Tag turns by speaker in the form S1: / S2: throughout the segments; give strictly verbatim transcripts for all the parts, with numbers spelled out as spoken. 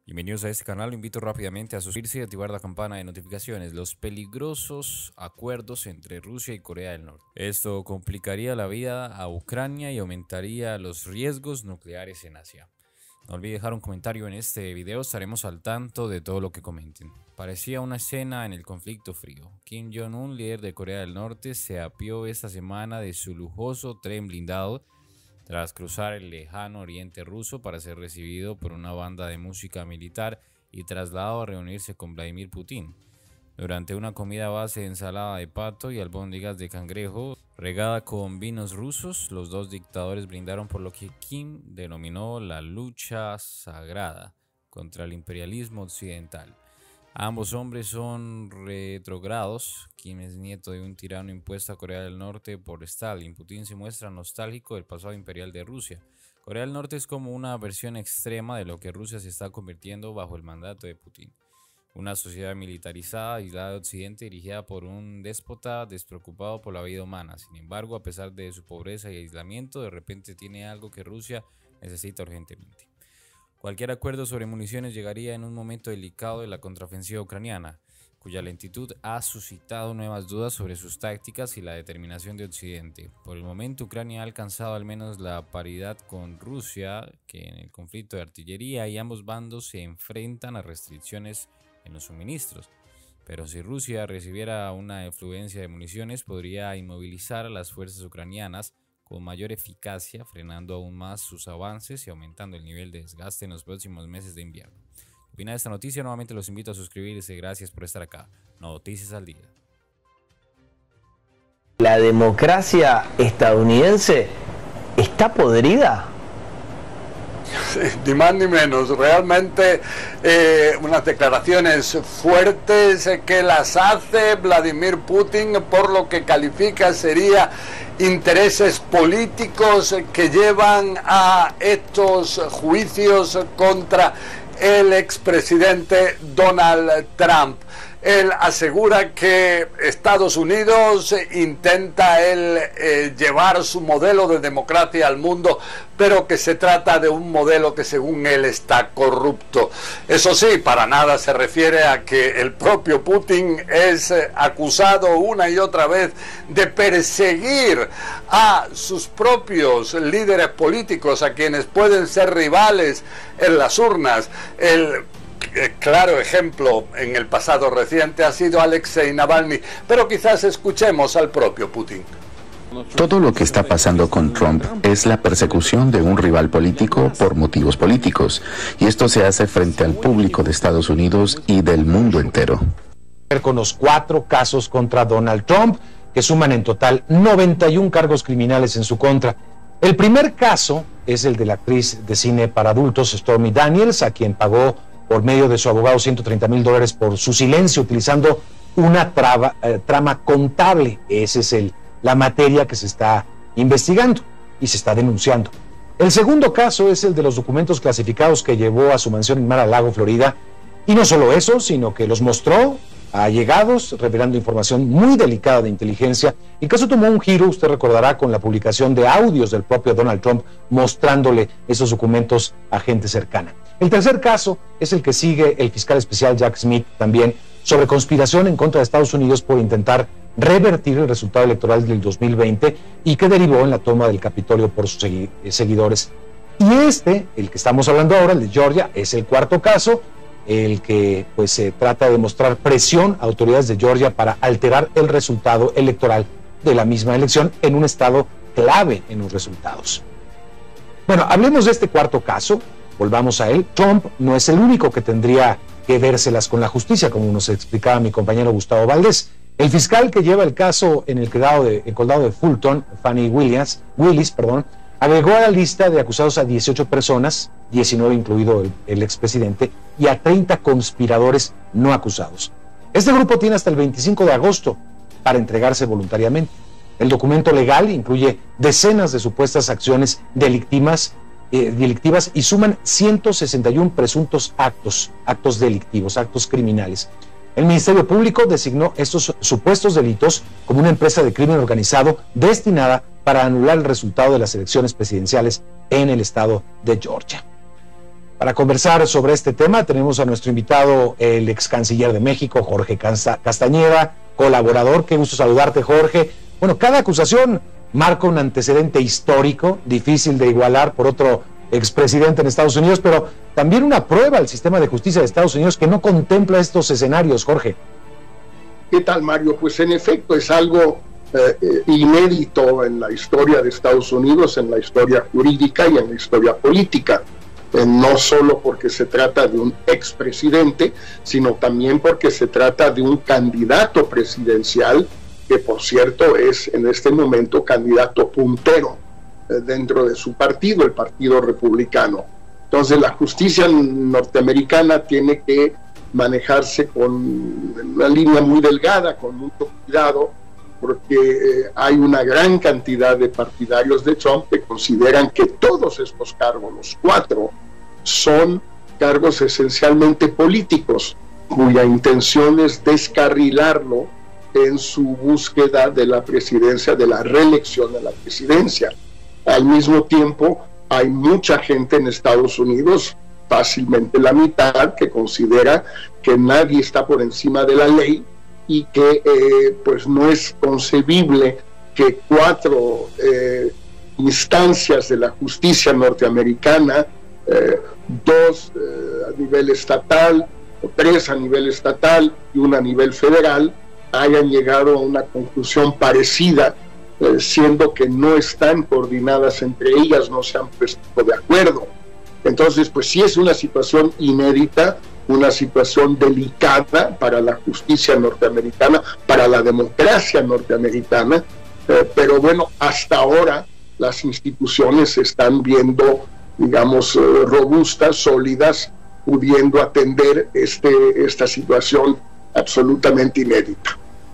S1: Bienvenidos a este canal, lo invito rápidamente a suscribirse y activar la campana de notificaciones. Los peligrosos acuerdos entre Rusia y Corea del Norte. Esto complicaría la vida a Ucrania y aumentaría los riesgos nucleares en Asia. No olvide dejar un comentario en este video, estaremos al tanto de todo lo que comenten. Parecía una escena en el conflicto frío. Kim Jong-un, líder de Corea del Norte, se apió esta semana de su lujoso tren blindado tras cruzar el lejano oriente ruso para ser recibido por una banda de música militar y trasladado a reunirse con Vladimir Putin. Durante una comida a base de ensalada de pato y albóndigas de cangrejo regada con vinos rusos, los dos dictadores brindaron por lo que Kim denominó la lucha sagrada contra el imperialismo occidental. Ambos hombres son retrógrados. Kim es nieto de un tirano impuesto a Corea del Norte por Stalin. Putin se muestra nostálgico del pasado imperial de Rusia. Corea del Norte es como una versión extrema de lo que Rusia se está convirtiendo bajo el mandato de Putin. Una sociedad militarizada, aislada de Occidente, dirigida por un déspota despreocupado por la vida humana. Sin embargo, a pesar de su pobreza y aislamiento, de repente tiene algo que Rusia necesita urgentemente. Cualquier acuerdo sobre municiones llegaría en un momento delicado de la contraofensiva ucraniana, cuya lentitud ha suscitado nuevas dudas sobre sus tácticas y la determinación de Occidente. Por el momento, Ucrania ha alcanzado al menos la paridad con Rusia, que en el conflicto de artillería y ambos bandos se enfrentan a restricciones en los suministros. Pero si Rusia recibiera una afluencia de municiones, podría inmovilizar a las fuerzas ucranianas con mayor eficacia, frenando aún más sus avances y aumentando el nivel de desgaste en los próximos meses de invierno. Al final de esta noticia, nuevamente los invito a suscribirse. Gracias por estar acá. Noticias al día.
S2: ¿La democracia estadounidense está podrida?
S3: Sí, ni más ni menos, realmente eh, unas declaraciones fuertes eh, que las hace Vladimir Putin por lo que califica sería intereses políticos eh, que llevan a estos juicios contra el expresidente Donald Trump. Él asegura que Estados Unidos intenta él, eh, llevar su modelo de democracia al mundo, pero que se trata de un modelo que según él está corrupto. Eso sí, para nada se refiere a que el propio Putin es eh, acusado una y otra vez de perseguir a sus propios líderes políticos, a quienes pueden ser rivales en las urnas. El claro ejemplo en el pasado reciente ha sido Alexei Navalny, pero quizás escuchemos al propio Putin.
S4: Todo lo que está pasando con Trump es la persecución de un rival político por motivos políticos, y esto se hace frente al público de Estados Unidos y del mundo entero.
S5: Con los cuatro casos contra Donald Trump, que suman en total noventa y un cargos criminales en su contra. El primer caso es el de la actriz de cine para adultos Stormy Daniels, a quien pagó por medio de su abogado ciento treinta mil dólares por su silencio, utilizando una traba, eh, trama contable. Esa es el, la materia que se está investigando y se está denunciando. El segundo caso es el de los documentos clasificados que llevó a su mansión en Mar-a-Lago, Florida. Y no solo eso, sino que los mostró a allegados, revelando información muy delicada de inteligencia. El caso tomó un giro, usted recordará, con la publicación de audios del propio Donald Trump mostrándole esos documentos a gente cercana. El tercer caso es el que sigue el fiscal especial Jack Smith, también sobre conspiración en contra de Estados Unidos por intentar revertir el resultado electoral del dos mil veinte y que derivó en la toma del Capitolio por sus segui seguidores. Y este, el que estamos hablando ahora, el de Georgia, es el cuarto caso, el que pues se trata de mostrar presión a autoridades de Georgia para alterar el resultado electoral de la misma elección en un estado clave en los resultados. Bueno, hablemos de este cuarto caso, volvamos a él. Trump no es el único que tendría que vérselas con la justicia, como nos explicaba mi compañero Gustavo Valdés. El fiscal que lleva el caso en el condado de, el condado de Fulton, Fannie Williams, Willis, perdón, agregó a la lista de acusados a dieciocho personas, diecinueve incluido el, el expresidente, y a treinta conspiradores no acusados. Este grupo tiene hasta el veinticinco de agosto para entregarse voluntariamente. El documento legal incluye decenas de supuestas acciones delictivas, eh, delictivas y suman ciento sesenta y uno presuntos actos, actos delictivos, actos criminales. El Ministerio Público designó estos supuestos delitos como una empresa de crimen organizado destinada para anular el resultado de las elecciones presidenciales en el estado de Georgia. Para conversar sobre este tema tenemos a nuestro invitado, el ex canciller de México, Jorge Castañeda, colaborador. Qué gusto saludarte, Jorge. Bueno, cada acusación marca un antecedente histórico, difícil de igualar por otro expresidente en Estados Unidos, pero también una prueba al sistema de justicia de Estados Unidos que no contempla estos escenarios, Jorge.
S6: ¿Qué tal, Mario? Pues en efecto es algo eh, inédito en la historia de Estados Unidos, en la historia jurídica y en la historia política. Eh, no solo porque se trata de un expresidente, sino también porque se trata de un candidato presidencial, que por cierto es en este momento candidato puntero eh, dentro de su partido, el Partido Republicano. Entonces la justicia norteamericana tiene que manejarse con una línea muy delgada, con mucho cuidado, porque eh, hay una gran cantidad de partidarios de Trump que consideran que todos estos cargos, los cuatro, son cargos esencialmente políticos, cuya intención es descarrilarlo en su búsqueda de la presidencia, de la reelección de la presidencia. Al mismo tiempo, hay mucha gente en Estados Unidos, fácilmente la mitad, que considera que nadie está por encima de la ley y que eh, pues no es concebible que cuatro eh, instancias de la justicia norteamericana, eh, dos eh, a nivel estatal, o tres a nivel estatal y una a nivel federal, hayan llegado a una conclusión parecida, eh, siendo que no están coordinadas entre ellas, no se han puesto de acuerdo. Entonces, pues sí es una situación inédita, una situación delicada para la justicia norteamericana, para la democracia norteamericana, eh, pero bueno, hasta ahora las instituciones se están viendo, digamos, eh, robustas, sólidas, pudiendo atender este, esta situación absolutamente inédita.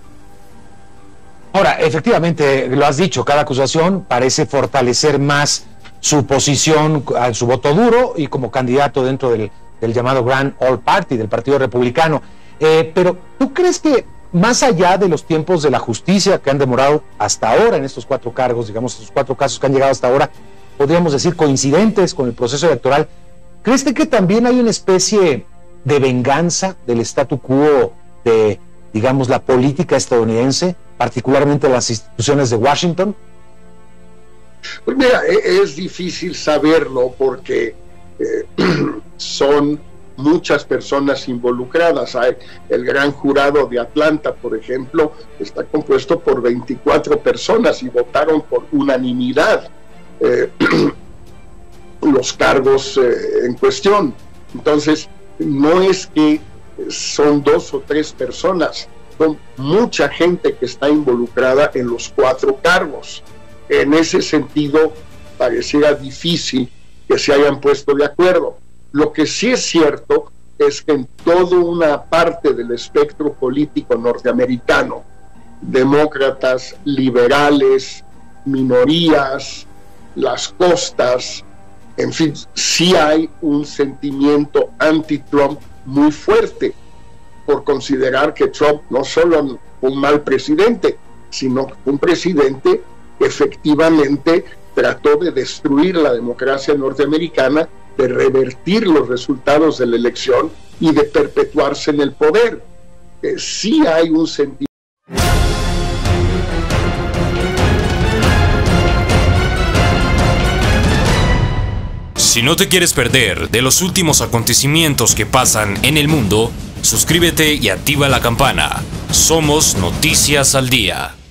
S5: Ahora, efectivamente, lo has dicho, cada acusación parece fortalecer más su posición, su voto duro y como candidato dentro del, del llamado Grand All Party, del Partido Republicano. Eh, pero, ¿tú crees que más allá de los tiempos de la justicia que han demorado hasta ahora en estos cuatro cargos, digamos, estos cuatro casos que han llegado hasta ahora, podríamos decir coincidentes con el proceso electoral, ¿crees que también hay una especie de venganza del statu quo de, digamos, la política estadounidense, particularmente las instituciones de Washington?
S6: Pues mira, es difícil saberlo porque eh, son muchas personas involucradas. Hay el gran jurado de Atlanta, por ejemplo, está compuesto por veinticuatro personas y votaron por unanimidad eh, los cargos eh, en cuestión. Entonces, no es que son dos o tres personas, son mucha gente que está involucrada en los cuatro cargos. En ese sentido, pareciera difícil que se hayan puesto de acuerdo. Lo que sí es cierto es que en toda una parte del espectro político norteamericano, demócratas, liberales, minorías, las costas, en fin, sí hay un sentimiento anti-Trump muy fuerte, por considerar que Trump no solo fue un mal presidente, sino un presidente que efectivamente trató de destruir la democracia norteamericana, de revertir los resultados de la elección y de perpetuarse en el poder. Eh, sí hay un sentido.
S7: Si no te quieres perder de los últimos acontecimientos que pasan en el mundo, suscríbete y activa la campana. Somos Noticias al Día.